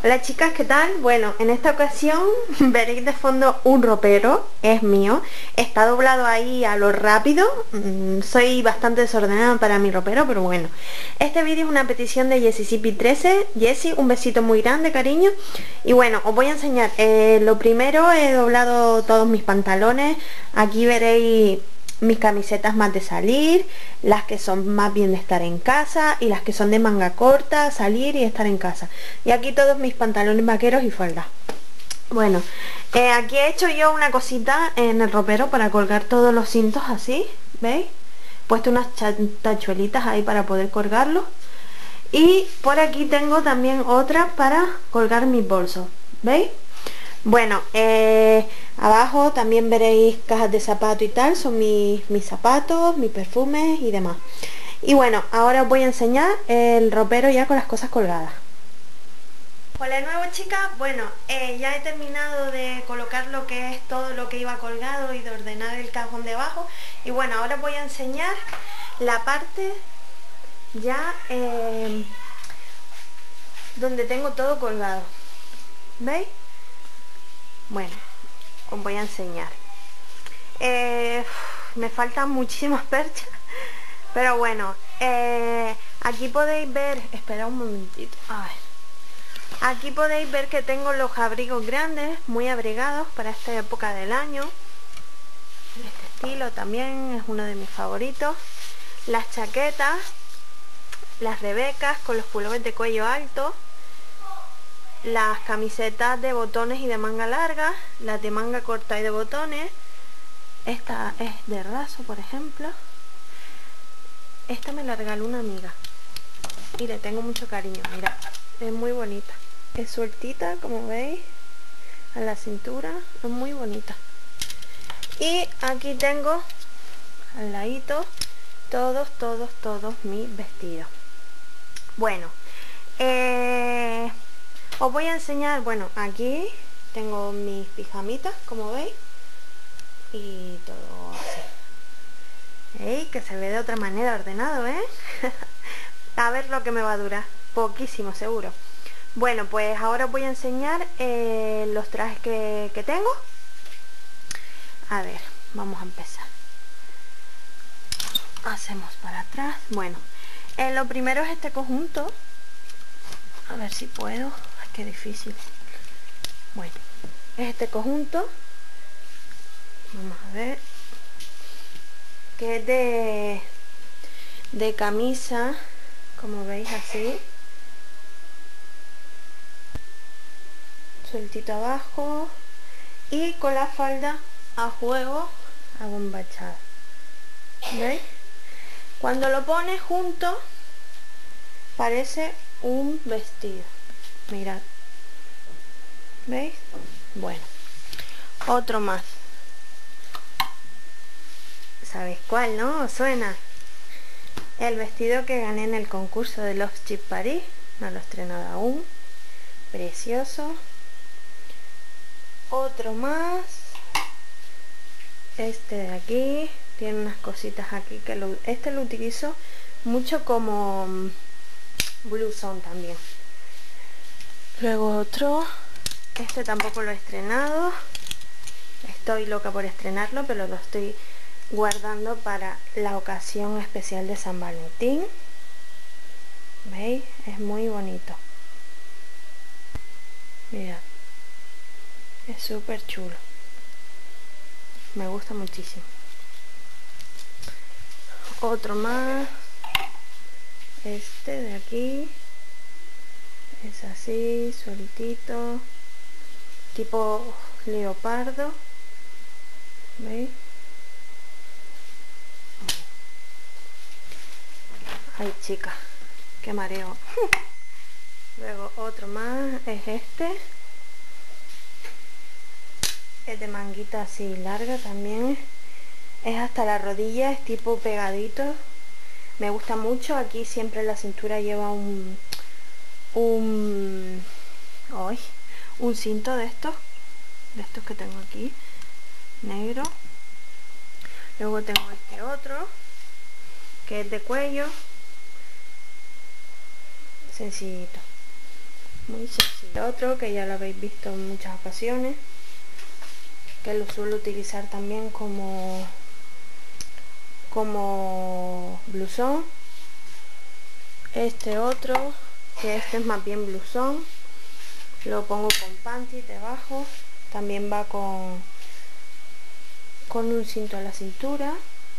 Hola chicas, ¿qué tal? Bueno, en esta ocasión veréis de fondo un ropero, es mío, está doblado ahí a lo rápido, soy bastante desordenada para mi ropero, pero bueno. Este vídeo es una petición de JessiCP13, Jessie, un besito muy grande, cariño. Y bueno, os voy a enseñar, lo primero he doblado todos mis pantalones, aquí veréis mis camisetas más de salir, las que son más bien de estar en casa y las que son de manga corta, salir y estar en casa. Y aquí todos mis pantalones vaqueros y faldas. Bueno, aquí he hecho yo una cosita en el ropero para colgar todos los cintos así, ¿veis? He puesto unas tachuelitas ahí para poder colgarlos. Y por aquí tengo también otra para colgar mis bolsos, ¿veis? Bueno, abajo también veréis cajas de zapatos y tal, son mis zapatos, mis perfumes y demás. Y bueno, ahora os voy a enseñar el ropero ya con las cosas colgadas. Hola de nuevo chicas, bueno, ya he terminado de colocar lo que es todo lo que iba colgado y de ordenar el cajón de abajo. Y bueno, ahora os voy a enseñar la parte ya donde tengo todo colgado. ¿Veis? Bueno, os voy a enseñar. Me faltan muchísimas perchas, pero bueno, aquí podéis ver, espera un momentito, a ver. Aquí podéis ver que tengo los abrigos grandes, muy abrigados para esta época del año. Este estilo también es uno de mis favoritos. Las chaquetas, las rebecas con los pullovers de cuello alto. Las camisetas de botones y de manga larga, las de manga corta y de botones. Esta es de raso, por ejemplo. Esta me la regaló una amiga y le tengo mucho cariño, mira, es muy bonita. Es sueltita, como veis, a la cintura, es muy bonita. Y aquí tengo al ladito todos mis vestidos. Bueno, os voy a enseñar, bueno, aquí tengo mis pijamitas, como veis, y todo así. ¿Veis? Que se ve de otra manera ordenado, ¿eh? A ver lo que me va a durar, poquísimo seguro. Bueno, pues ahora os voy a enseñar los trajes que tengo. A ver, vamos a empezar. Hacemos para atrás. Bueno, lo primero es este conjunto. A ver si puedo. Ay, qué difícil. Bueno, es este conjunto. Vamos a ver. Que es de camisa, como veis así. Sueltito abajo. Y con la falda a juego abombachada. ¿Veis? Cuando lo pones junto parece un vestido. Mirad. ¿Veis? Bueno. Otro más. ¿Sabéis cuál, no? ¿Os suena? El vestido que gané en el concurso de Love Chip Paris. No lo he estrenado aún. Precioso. Otro más. Este de aquí. Tiene unas cositas aquí que este lo utilizo mucho como blusón también. Luego otro. Este tampoco lo he estrenado. Estoy loca por estrenarlo, pero lo estoy guardando para la ocasión especial de San Valentín. ¿Veis? Es muy bonito. Mirad. Es súper chulo. Me gusta muchísimo. Otro más. Este de aquí. Es así, sueltito. Tipo leopardo. ¿Veis? Ay, chica, qué mareo. Luego otro más es este. Es de manguita así larga también. Es hasta la rodilla, es tipo pegadito. Me gusta mucho. Aquí siempre la cintura lleva un cinto de estos que tengo aquí, negro. Luego tengo este otro que es de cuello, sencillito. muy sencillo. Otro que ya lo habéis visto en muchas ocasiones, que lo suelo utilizar también como blusón. Este otro, que este es más bien blusón, lo pongo con panty debajo, también va con un cinto a la cintura.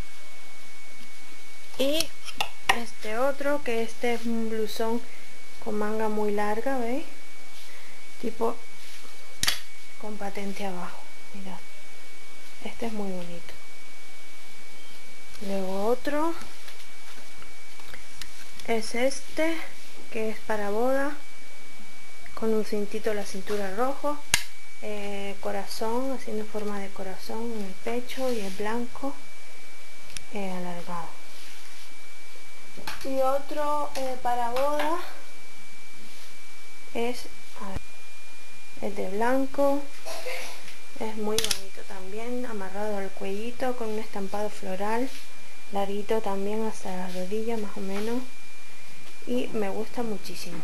Y este otro, que este es un blusón con manga muy larga, ¿veis? Tipo con patente abajo, mirad, este es muy bonito. Luego otro es este, que es para boda, con un cintito a la cintura rojo, corazón, haciendo forma de corazón en el pecho, y es blanco, alargado. Y otro para boda es el de blanco, es muy bonito también, amarrado al cuellito con un estampado floral, larguito también hasta las rodillas más o menos, y me gusta muchísimo.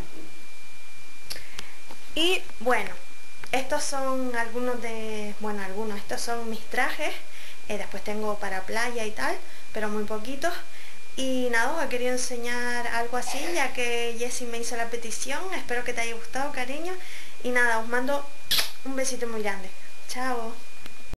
Y bueno, estos son estos son mis trajes. Después tengo para playa y tal, pero muy poquitos. Y nada, os he querido enseñar algo así, ya que Jessie me hizo la petición. Espero que te haya gustado, cariño. Y nada, os mando un besito muy grande. Chao.